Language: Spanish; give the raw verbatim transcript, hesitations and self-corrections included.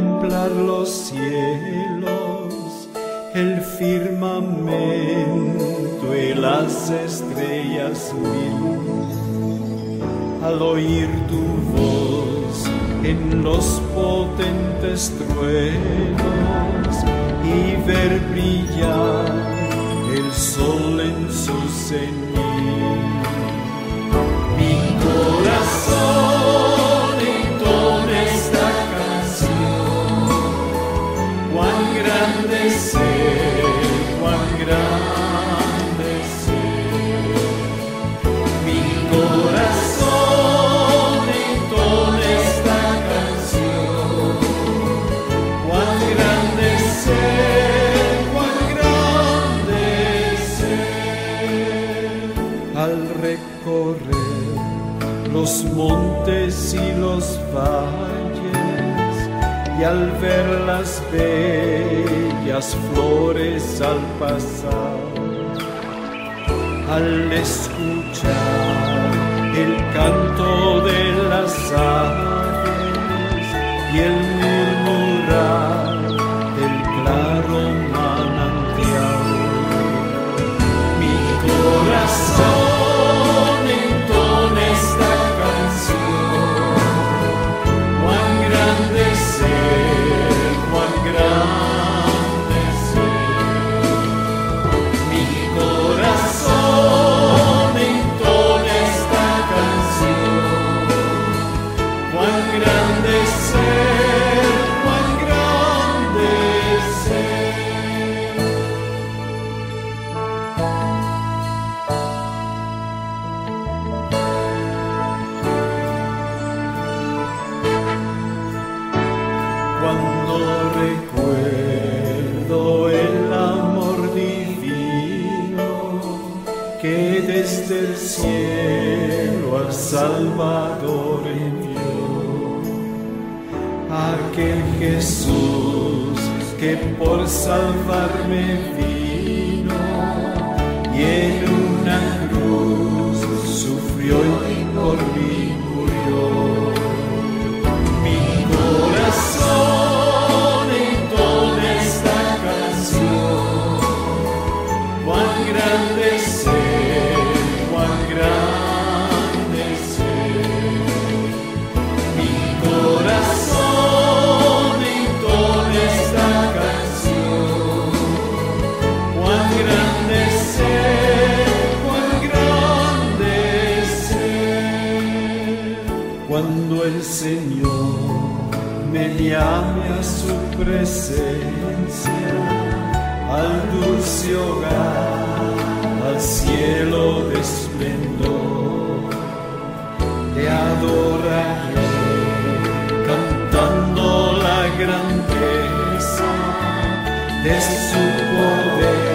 contemplar los cielos, el firmamento y las estrellas mil, al oír tu voz en los potentes truenos y ver brillar el sol en su cenit. Mi corazón entona esta canción, cuán grande ser, cuán grande ser. Mi corazón entona esta canción, cuán grande ser, cuán grande ser. Al recorrer los montes y los valles, y al ver las bellas flores al pasar, al escuchar el canto de las aves y el murmurar del claro manantial, mi corazón entona esta canción, cuán grande ser, cuán grande ser. Mi corazón entona esta canción, cuán grande ser, cuán grande ser. Cuando recuerdo el amor divino que desde el cielo al Salvador envió, aquel Jesús que por salvarme vino y en una cruz sufrió y por mí murió. Mi corazón entona esta canción, cuán grande ser, cuán grande ser. Mi corazón entona esta canción, cuán grande ser, cuán grande ser. Cuando el Señor me llame a su presencia, al dulce hogar, al cielo de esplendor, te adoraré cantando la grandeza de su poder.